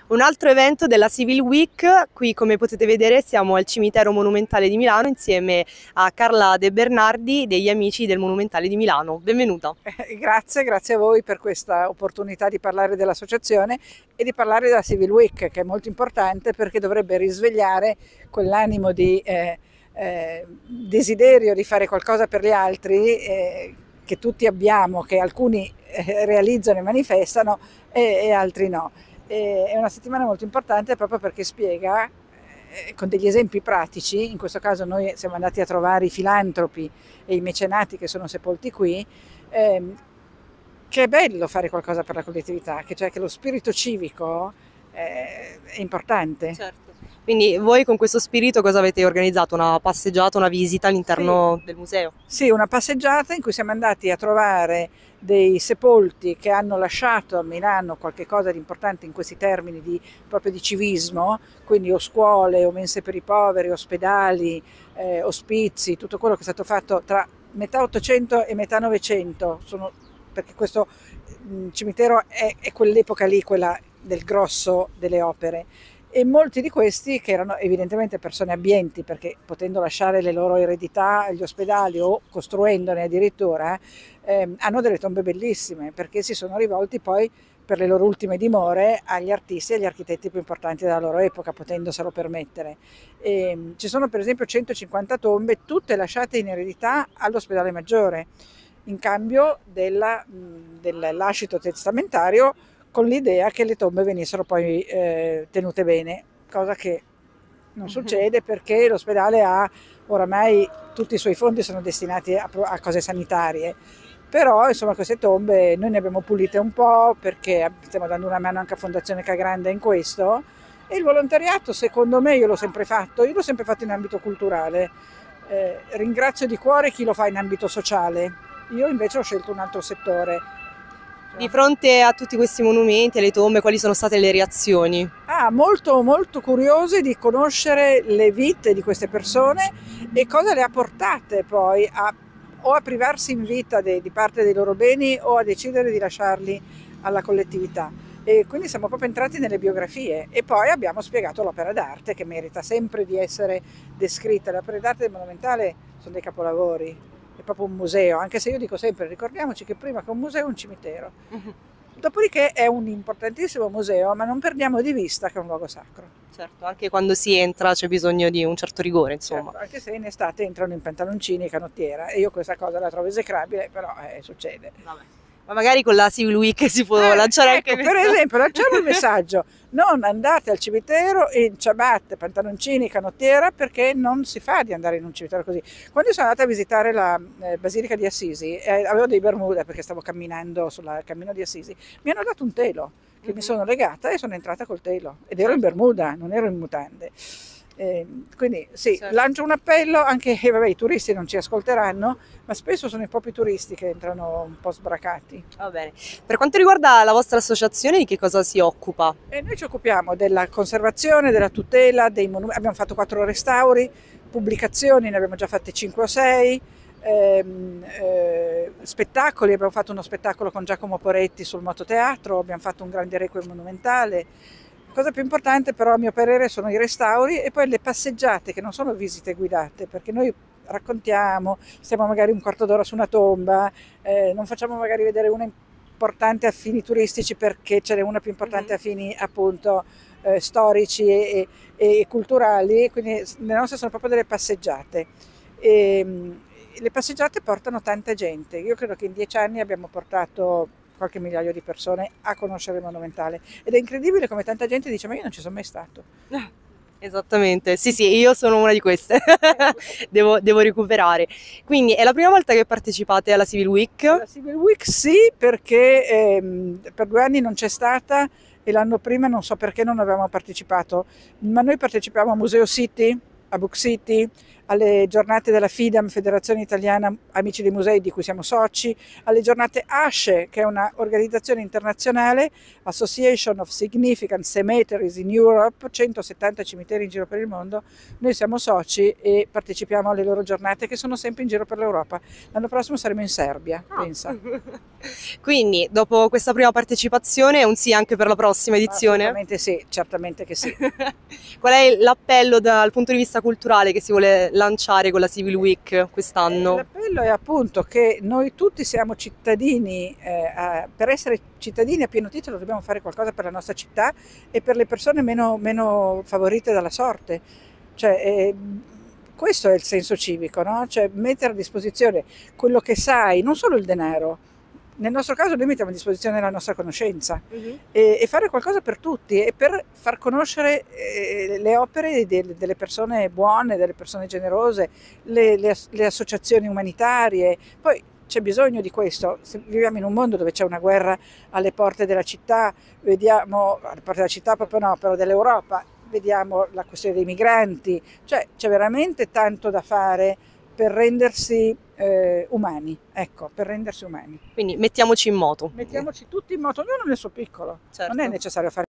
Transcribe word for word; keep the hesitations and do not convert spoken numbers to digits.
Un altro evento della Civil Week, qui come potete vedere siamo al Cimitero Monumentale di Milano insieme a Carla De Bernardi degli Amici del Monumentale di Milano. Benvenuta. Eh, grazie, grazie a voi per questa opportunità di parlare dell'associazione e di parlare della Civil Week, che è molto importante perché dovrebbe risvegliare quell'animo di eh, eh, desiderio di fare qualcosa per gli altri eh, che tutti abbiamo, che alcuni eh, realizzano e manifestano e, e altri no. E, è una settimana molto importante proprio perché spiega eh, con degli esempi pratici. In questo caso noi siamo andati a trovare i filantropi e i mecenati che sono sepolti qui, ehm, che è bello fare qualcosa per la collettività, che, cioè che lo spirito civico eh, è importante. Certo. Quindi voi con questo spirito cosa avete organizzato? Una passeggiata, una visita all'interno Sì. del museo? Sì, una passeggiata in cui siamo andati a trovare dei sepolti che hanno lasciato a Milano qualche cosa di importante in questi termini di, proprio di civismo, quindi o scuole, o mense per i poveri, ospedali, eh, ospizi, tutto quello che è stato fatto tra metà Ottocento e metà Novecento, sono, perché questo mh, cimitero è, è quell'epoca lì, quella del grosso delle opere. E molti di questi, che erano evidentemente persone abbienti, perché potendo lasciare le loro eredità agli ospedali o costruendone addirittura, eh, hanno delle tombe bellissime, perché si sono rivolti poi per le loro ultime dimore agli artisti e agli architetti più importanti della loro epoca, potendoselo permettere. E, ci sono per esempio centocinquanta tombe, tutte lasciate in eredità all'ospedale Maggiore, in cambio della, del lascito testamentario, con l'idea che le tombe venissero poi eh, tenute bene, cosa che non succede perché l'ospedale ha oramai tutti i suoi fondi sono destinati a, a cose sanitarie. Però insomma queste tombe noi ne abbiamo pulite un po' perché stiamo dando una mano anche a Fondazione Cagranda in questo, e il volontariato secondo me io l'ho sempre fatto, io l'ho sempre fatto in ambito culturale, eh, ringrazio di cuore chi lo fa in ambito sociale, io invece ho scelto un altro settore. Di fronte a tutti questi monumenti, alle tombe, quali sono state le reazioni? Ah, molto molto curiose di conoscere le vite di queste persone e cosa le ha portate poi a, o a privarsi in vita de, di parte dei loro beni o a decidere di lasciarli alla collettività. E quindi siamo proprio entrati nelle biografie e poi abbiamo spiegato l'opera d'arte, che merita sempre di essere descritta. Le opere d'arte del Monumentale sono dei capolavori. È proprio un museo, anche se io dico sempre, ricordiamoci che prima che un museo è un cimitero. Uh-huh. Dopodiché è un importantissimo museo, ma non perdiamo di vista che è un luogo sacro. Certo, anche quando si entra c'è bisogno di un certo rigore, insomma. Certo, anche se in estate entrano in pantaloncini e canottiera, e io questa cosa la trovo esecrabile, però eh, succede. Vabbè. Ma magari con la Civil Week si può eh, lanciare ecco, anche per questo. esempio, lanciamo il messaggio: non andate al cimitero in ciabatte, pantaloncini, canottiera, perché non si fa di andare in un cimitero così. Quando sono andata a visitare la eh, Basilica di Assisi, eh, avevo dei bermuda perché stavo camminando sul cammino di Assisi, mi hanno dato un telo che mm-hmm. mi sono legata e sono entrata col telo ed ero in bermuda, non ero in mutande. Eh, quindi sì, certo. Lancio un appello, anche eh, vabbè, i turisti non ci ascolteranno, ma spesso sono i propri turisti che entrano un po' sbracati. Va bene. Per quanto riguarda la vostra associazione, di che cosa si occupa? E noi ci occupiamo della conservazione, della tutela dei monumenti, abbiamo fatto quattro restauri, pubblicazioni, ne abbiamo già fatte cinque o sei, ehm, eh, spettacoli, abbiamo fatto uno spettacolo con Giacomo Poretti sul mototeatro, abbiamo fatto un grande requiem monumentale. La cosa più importante però a mio parere sono i restauri e poi le passeggiate, che non sono visite guidate, perché noi raccontiamo, stiamo magari un quarto d'ora su una tomba, eh, non facciamo magari vedere una importante a fini turistici perché ce n'è una più importante a fini appunto eh, storici e, e, e culturali, quindi le nostre sono proprio delle passeggiate. E, le passeggiate portano tanta gente, io credo che in dieci anni abbiamo portato qualche migliaio di persone a conoscere il Monumentale ed è incredibile come tanta gente dice ma io non ci sono mai stato. Esattamente, sì sì, io sono una di queste, devo, devo recuperare. Quindi è la prima volta che partecipate alla Civil Week? Alla Civil Week sì, perché ehm, per due anni non c'è stata e l'anno prima non so perché non avevamo partecipato, ma noi partecipiamo a Museo City, a Book City, alle giornate della FIDAM, Federazione Italiana Amici dei Musei, di cui siamo soci, alle giornate ASCE, che è un'organizzazione internazionale, Association of Significant Cemeteries in Europe, centosettanta cimiteri in giro per il mondo. Noi siamo soci e partecipiamo alle loro giornate, che sono sempre in giro per l'Europa. L'anno prossimo saremo in Serbia, ah. pensa. Quindi, dopo questa prima partecipazione, un sì anche per la prossima edizione? Assolutamente sì, certamente che sì. Qual è l'appello dal punto di vista culturale che si vuole lanciare con la Civil Week quest'anno? L'appello è appunto che noi tutti siamo cittadini, eh, a, per essere cittadini a pieno titolo dobbiamo fare qualcosa per la nostra città e per le persone meno, meno favorite dalla sorte. Cioè, eh, questo è il senso civico, no? Cioè mettere a disposizione quello che sai, non solo il denaro. Nel nostro caso noi mettiamo a disposizione la nostra conoscenza uh-huh. e, e fare qualcosa per tutti e per far conoscere eh, le opere de, delle persone buone, delle persone generose, le, le, le associazioni umanitarie. Poi c'è bisogno di questo. Se viviamo in un mondo dove c'è una guerra alle porte della città, vediamo, alle porte della città proprio no, però dell'Europa, vediamo la questione dei migranti, cioè c'è veramente tanto da fare per rendersi eh, umani, ecco, per rendersi umani. Quindi mettiamoci in moto. Mettiamoci tutti in moto, ognuno nel suo piccolo, certo. Non è necessario fare